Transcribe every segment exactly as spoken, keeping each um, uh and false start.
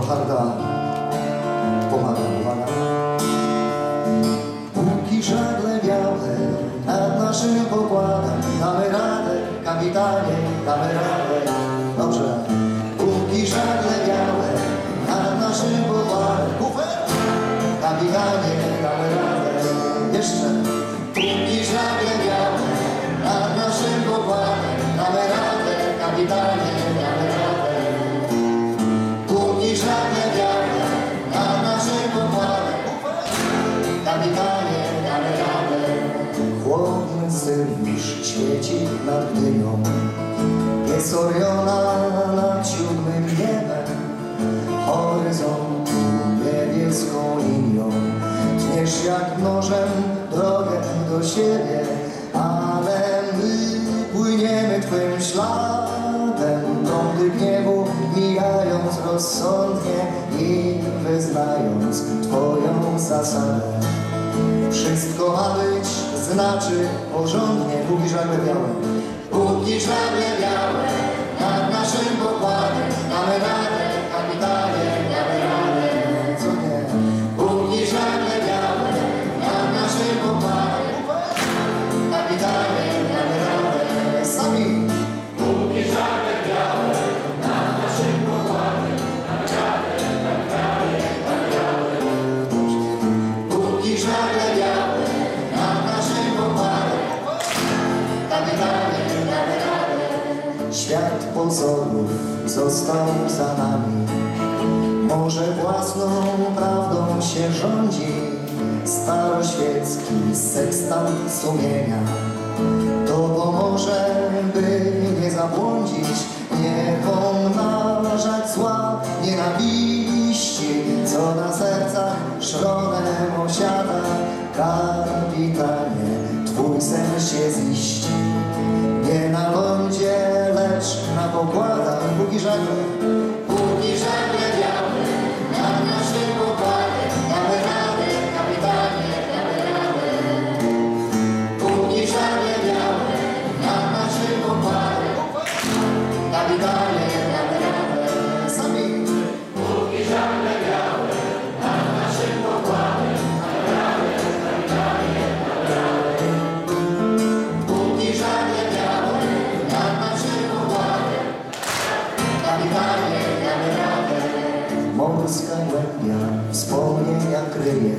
harda pomaga, uwaga. Póki żagle białe nad naszym pokładem, damy radę, kapitanie, damy radę. Dobrze. Póki żagle białe nad naszym pokładem, kufer, kapitanie, damy radę. Jeszcze. Póki żagle białe nad naszym pokładem, damy radę, kapitanie, damy radę. Póki żagle białe nad naszym pokładem, kapitanie, damy radę. Chłodny syriusz świeci nad Gdynią, jest Oriona nad siódmym niebem. Horyzontu niebieską linią tniesz jak nożem drogę do siebie, ale my płyniemy twym śladem. Prądy gniewu mijając rozsądnie i wyznając twoją zasadę. Wszystko ma być, znaczy porządnie, póki żagle białe. Póki żagle białe nad naszym pokładem, damy radę, kapitanie, damy radę. Co nie? Póki żagle białe nad naszym pokładem, kapitanie, damy radę. Sami. Póki żagle białe nad naszym pokładem, damy radę, kapitanie, damy radę. Póki żagle białe nad naszym pokładem, kapitanie, damy radę. Świat pozorów został za nami, może własną prawdą się rządzi staroświecki sekstant sumienia. To pomoże, by nie zabłądzić, nie pomnażać zła, nienawiści, co na sercach szronem osiada. Kapitanie, twój sen się ziści, nie na lądzie, lecz na pokładach. Póki żagle, póki żagle białe nad naszym pokładem, damy radę, kapitanie, damy radę. Póki żagle białe nad naszym pokładem, kapitanie, damy radę. Sami. Póki żagle białe nad naszym pokładem, damy radę, kapitanie, damy radę. Póki żagle białe nad naszym pokładem, kapitanie, damy radę. Morska głębia wspomnienia kryje,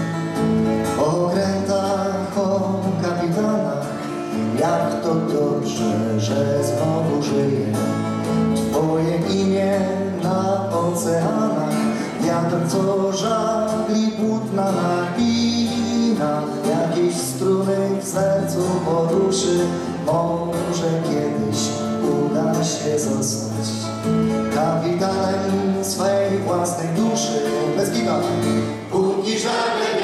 w okrętach o kapitanach. Jak to dobrze, że znowu żyje twoje imię na oceanach. Wiatr, co żagli płótna napina, jakieś struny w sercu poruszy. Może kiedyś uda się zostać kapitanem swej własnej duszy. Bez gitar. Póki żagle